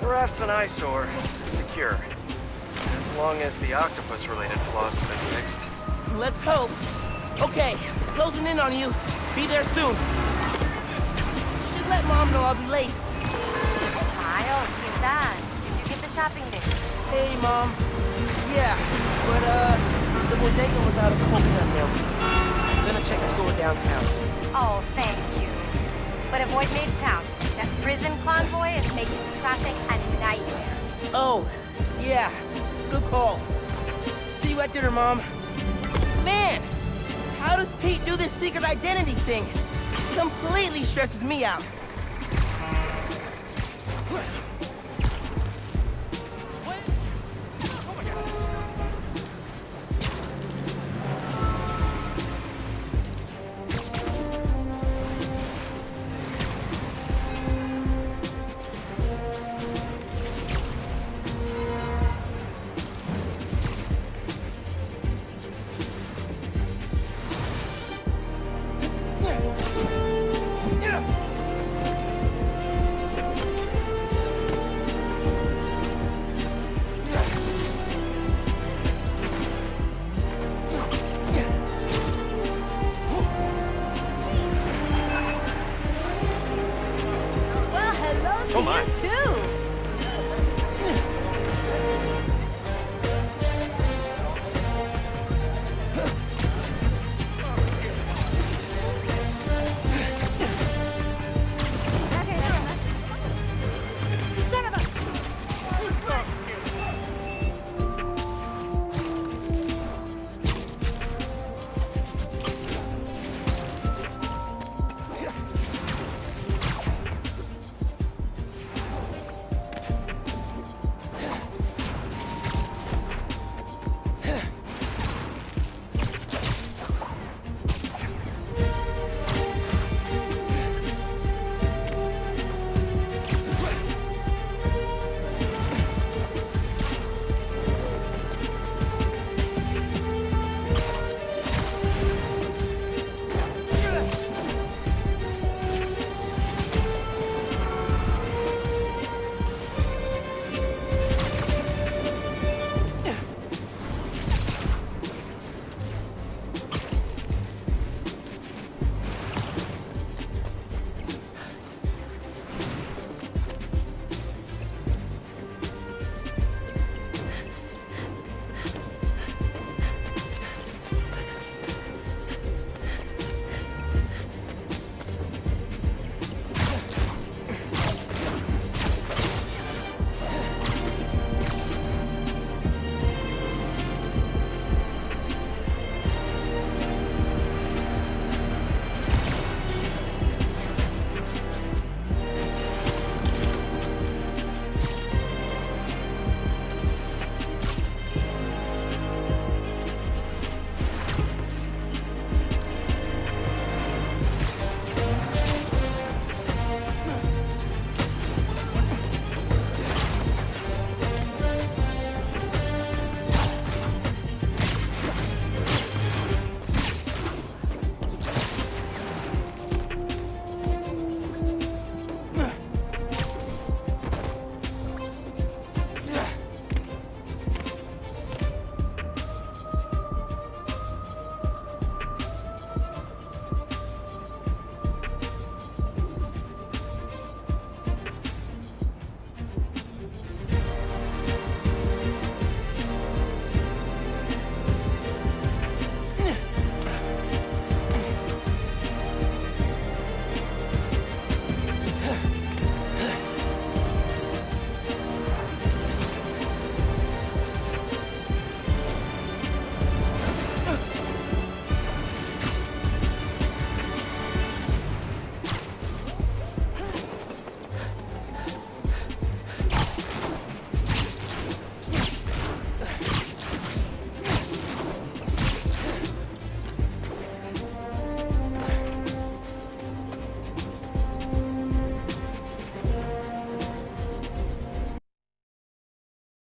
Raft's an eyesore. Secure. As long as the octopus-related flaws have been fixed. Let's hope. Okay, closing in on you. Be there soon. Should let Mom know I'll be late. Miles, ¿qué tal? Did you get the shopping list? Hey, Mom. Yeah, but, the bodega was out of coconut milk. I'm gonna check the store downtown. Oh, thank you. But avoid Midtown. That prison convoy is making traffic a nightmare. Oh, yeah. Good call. See you at dinner, Mom. Man, how does Pete do this secret identity thing? Completely stresses me out.